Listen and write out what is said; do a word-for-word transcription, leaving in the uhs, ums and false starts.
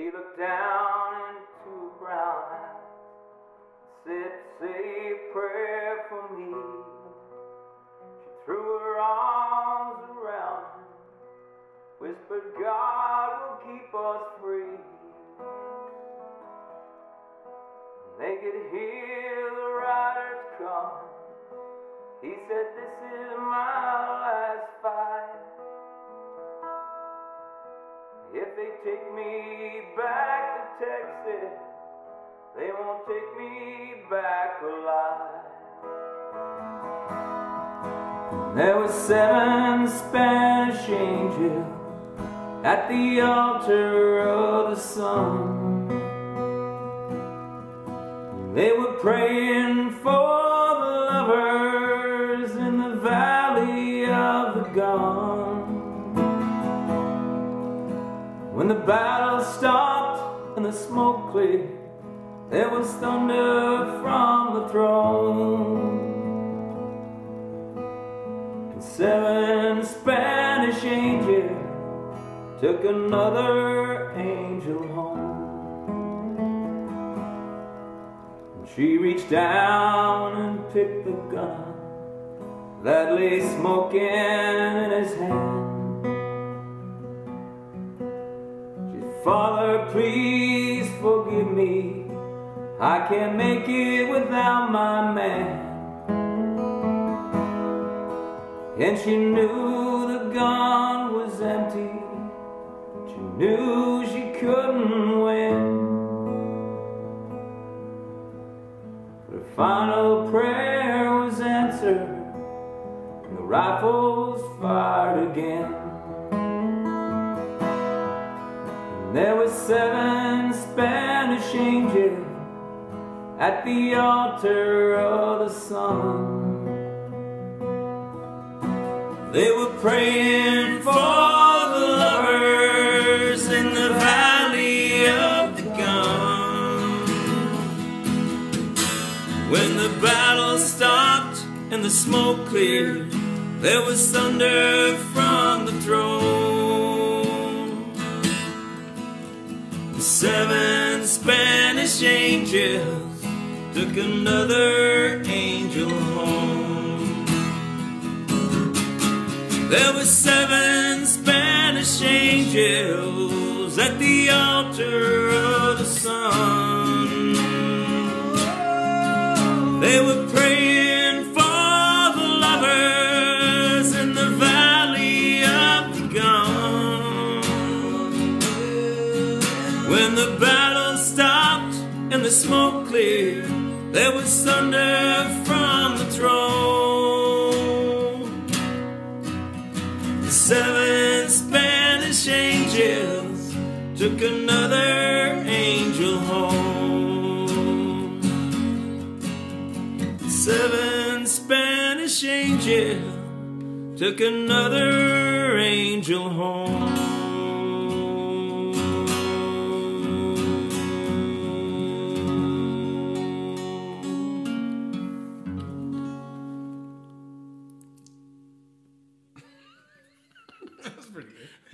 She looked down into her brown eyes, said, say a prayer for me. She threw her arms around him, whispered, God will keep us free. And they could hear the riders coming. He said, this is my last fight. If they take me back to Texas, they won't take me back alive. There were seven Spanish angels at the altar of the sun. They were praying for the lovers in the valley of the gun. When the battle stopped and the smoke cleared, there was thunder from the throne. And seven Spanish angels took another angel home. And she reached down and picked the gun that lay smoking in his hand. Father, please forgive me, I can't make it without my man. And she knew the gun was empty, she knew she couldn't win. But her final prayer was answered, and the rifles fired again. There were seven Spanish angels at the altar of the sun. They were praying for the lovers in the valley of the gun. When the battle stopped and the smoke cleared, there was thunder from the throne. Seven Spanish angels took another angel home. There were seven Spanish angels at the altar of the sun. They were praying for the lovers in the valley of the gun. When the battle stopped and the smoke cleared, there was thunder from the throne. The seven Spanish angels took another angel home. The seven Spanish angels took another angel home. That was pretty good.